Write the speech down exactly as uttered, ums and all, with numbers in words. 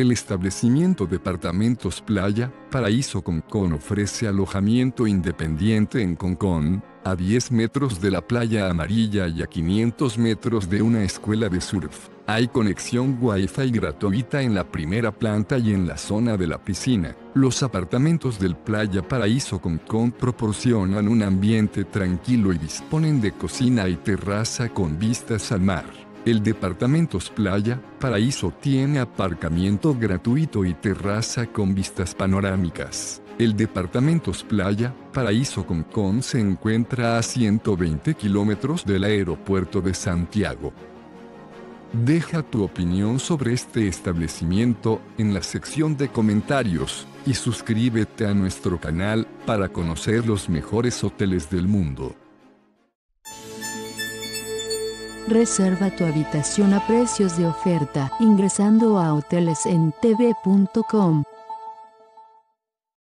El establecimiento Departamentos Playa Paraíso Concón ofrece alojamiento independiente en Concón, a diez metros de la playa amarilla y a quinientos metros de una escuela de surf. Hay conexión Wi-Fi gratuita en la primera planta y en la zona de la piscina. Los apartamentos del Playa Paraíso Concón proporcionan un ambiente tranquilo y disponen de cocina y terraza con vistas al mar. El Departamentos Playa Paraíso tiene aparcamiento gratuito y terraza con vistas panorámicas. El Departamentos Playa Paraíso Concón se encuentra a ciento veinte kilómetros del aeropuerto de Santiago. Deja tu opinión sobre este establecimiento en la sección de comentarios y suscríbete a nuestro canal para conocer los mejores hoteles del mundo. Reserva tu habitación a precios de oferta ingresando a hoteles en t v punto com.